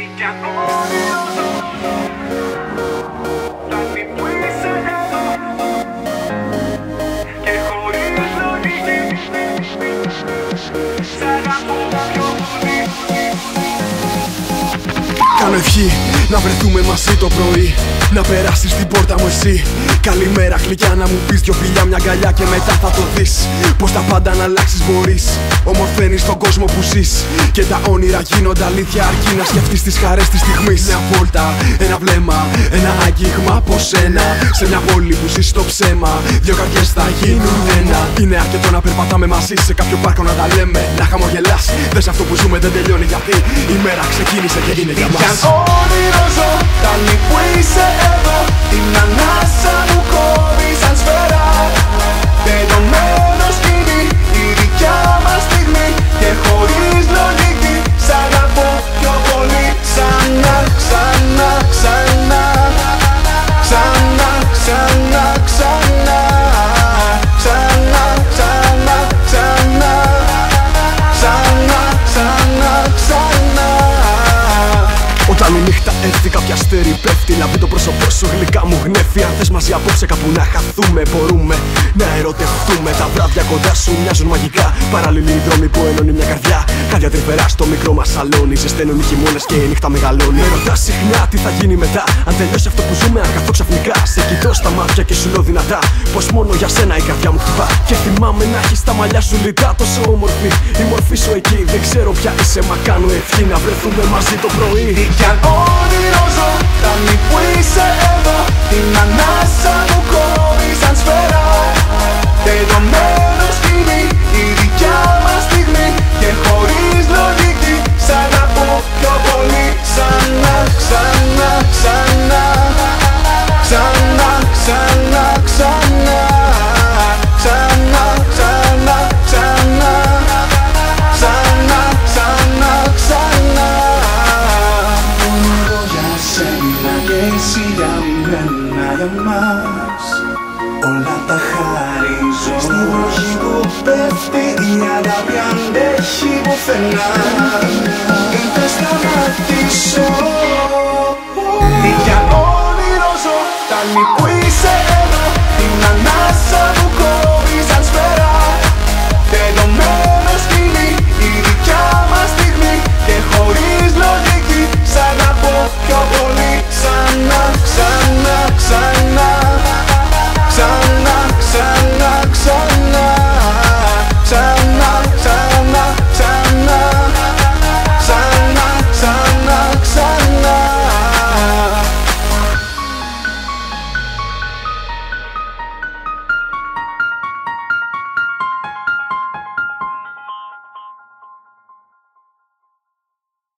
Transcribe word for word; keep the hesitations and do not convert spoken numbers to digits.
Κάνω ευχή να βρεθούμε μαζί το πρωί, να περάσεις στην πόρτα μου εσύ. Καλημέρα γλυκιά, να μου πεις δυο φιλιά, μια αγκαλιά και μετά θα το δεις. Πως τα πάντα να αλλάξεις μπορείς, ομορφαίνεις τον κόσμο που ζεις. Και τα όνειρα γίνονται αλήθεια αρκεί να σκεφτείς τις χαρές της στιγμής. Μια βόλτα, ένα βλέμμα, ένα άγγιγμα από σένα. Σε μια πόλη που ζεις στο ψέμα, δυο καρδιές θα γίνουν ένα. Είναι αρκετό να περπατάμε μαζί σε κάποιο πάρκο να τα λέμε, να χαμογελάς. Δες αυτό που ζούμε δεν τελειώνει γιατί η μέρα ξεκίνησε και είναι για μας. Κι αν όνειρο ζω, φτάνει που είσαι εδώ. Την ανάσα μου κόβεις σαν σφαίρα. Τελειωμένο σκηνή, η δικιά μας στιγμή. Και χωρίς λογική, σ' αγαπώ πιο πολύ. Ξανά, ξανά, ξανά. Ξανά, ξανά, ξανά. Ξανά, ξανά, ξανά. Ξανά, ξανά, ξανά. Όταν η νύχτα έρθει κάποια αστέρι πέφτει, να μπει το πρόσωπό σου γλυκά μου γνέφει. Αν θες μαζί απόψε κάπου να χαθούμε, μπορούμε να ερωτευτούμε. Τα βράδια κοντά σου μοιάζουν μαγικά, παράλληλοι δρόμοι που ενώνει μια καρδιά. Κάλια τρυφερά στο μικρό μας σαλόνι, ζεσταίνουν οι χειμώνες και η νύχτα μεγαλώνει. Με ρωτάς συχνά τι θα γίνει μετά, αν τελειώσει αυτό που ζούμε, αν καθώ ξαφνικά σε κοιτώ στα μάτια και σου λέω δυνατά πως μόνο για σένα η καρδιά μου χτυπά. Και θυμάμαι να έχεις τα μαλλιά σου λιτά, τόσο όμορφη η μορφή σου εκεί. Δεν ξέρω ποια είσαι, μα κάνω ευχή να βρεθούμε μαζί το πρωί. Κι αν όνειρο ζω, φτάνει που είσαι εδώ. Την ανάσα μου κόβεις σαν σφαίρα. Τελειωμένο σκηνή, η δικιά μας στιγμή. Και χωρίς λογική, σ' αγαπώ πιο πολύ. Ξανά, ξανά, ξανά. Ξανά, ξανά, ξανά. Ξανά, ξανά, ξανά. Ξανά, ξανά, ξανά. Και εσύ για μένα, για μας όλα τα χαρίζω. Στη βροχή που πέφτει η αγάπη αντέχει πουθενά. Δεν θα σταματήσω. Ή κι αν όνειρο ζω, φτάνει που είσαι